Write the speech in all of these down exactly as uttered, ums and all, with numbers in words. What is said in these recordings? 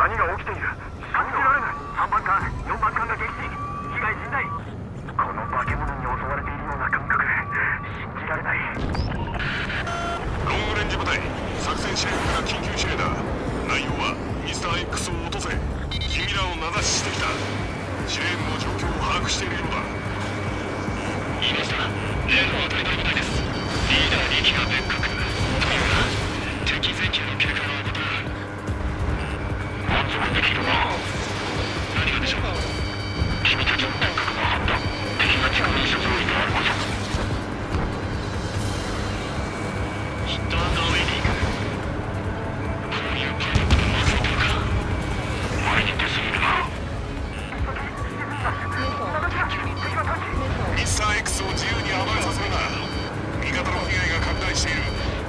何が起きている。信じられない。さんばん艦、よんばん艦が撃墜。被害甚大。この化け物に襲われているような感覚。信じられない。 ロングレンジ部隊、作戦司令部から緊急指令だ。内容はミスター X を落とせ。君らを名指ししてきた。司令部の状況を把握しているようだ。 いました。例の当たりの部隊です。リーダーにきが別格。敵前期の警戒のことだ。満足できるな。何がでしょうか。君たちの感覚の判断。敵が近くに所蔵してあること。ヒットアンダーウェイリング。こういうパイロットがまずいとか。前に出すぎるな。 ミスター X を自由に暴れさせるな。味方の被害が拡大している。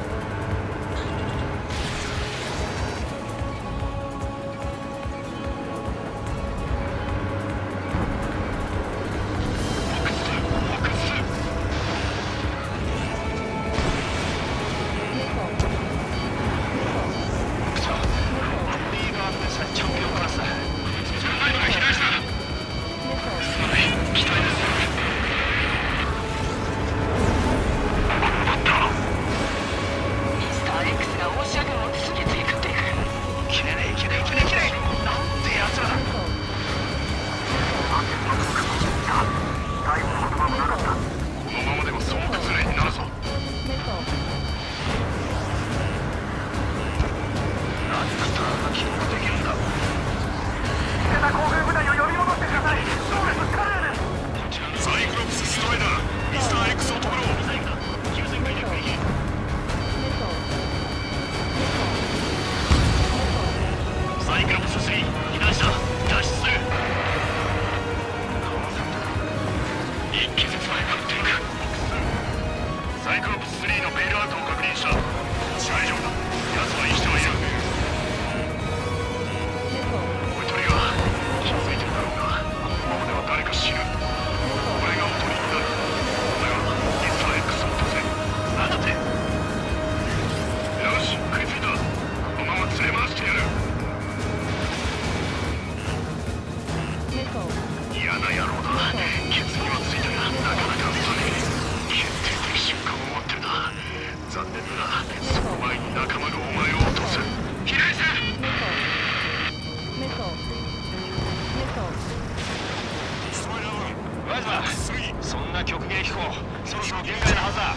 そんな極限飛行、そろそろ限界なはずだ。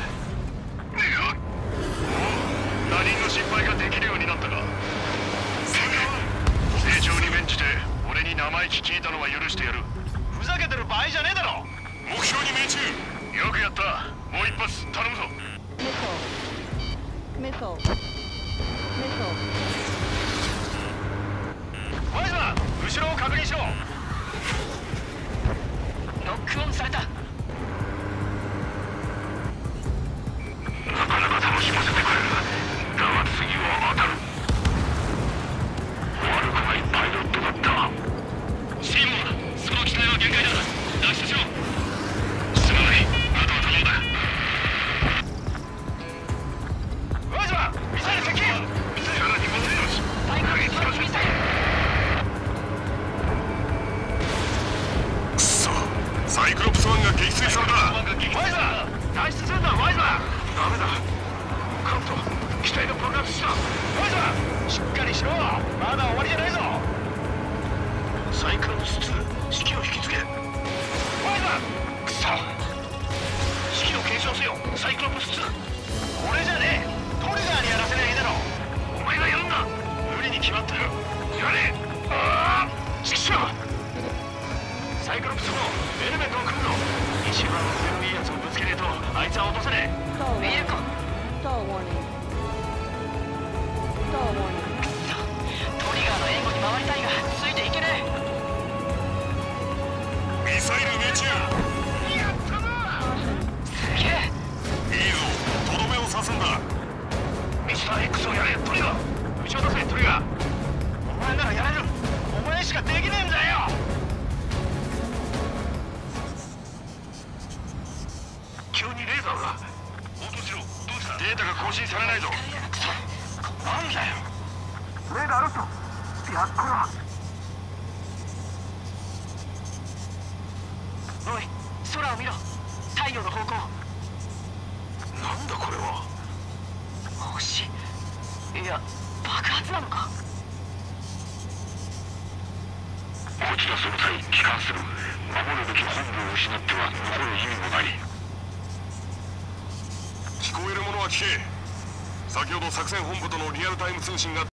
他人の心配ができるようになったか。成長に免じて俺に生意気聞いたのは許してやる。 ふざけてる場合じゃねえだろ。 目標に命中。よくやった。もう一発頼むぞ。 ワイズマン、後ろを確認しろ。ノックオンされた。 なかなか楽しませてくれる。だが次は当たる。悪くないパイロットだった。 シーモア、その機体は限界だ。脱出しろ。すまない、あとは頼んだ。ワイズマン、ミサイル接近。 さらにもう少し。 対空ミサイル。 くそ、サイクロプスワンが撃墜された。 ワイズマン、脱出するんだ。ワイズマン、 ダメだ。カット、機体の爆発した。 ワイズマン、しっかりしろ。まだ終わりじゃないぞ。 サイクロプスツー、指揮を引き付け。 ワイズマン、くそ。指揮を継承せよ、サイクロプスツー。俺じゃねえ、トリガーにやらせりゃいいだろ。 お前がやるんだ。 無理に決まってる。 やれ。ああ、指揮者。 サイクロプスフォー、エレメントを組むぞ。一番強いやつをぶつけねえとあいつは落とせねえ。見えるか。トリガーの援護に回りたいがついていけねミサイル命中。 やったな。すげえ。 いいぞ、とどめを刺すんだ。 ミスター X をやれ、トリガー。撃ち落とせ、トリガー。お前ならやれる。お前しかできねえんだよ。 急にレーザーが。応答しろ。どうした。データが更新されないぞ。 なんだよ。 レーダーロスト。 やっこら。 おい、空を見ろ。太陽の方向。 なんだこれは。 星。いや、爆発なのか。 こちらその際帰還する。守るべき本部を失っては残る意味もない。 聞こえるものは聞け。先ほど作戦本部とのリアルタイム通信が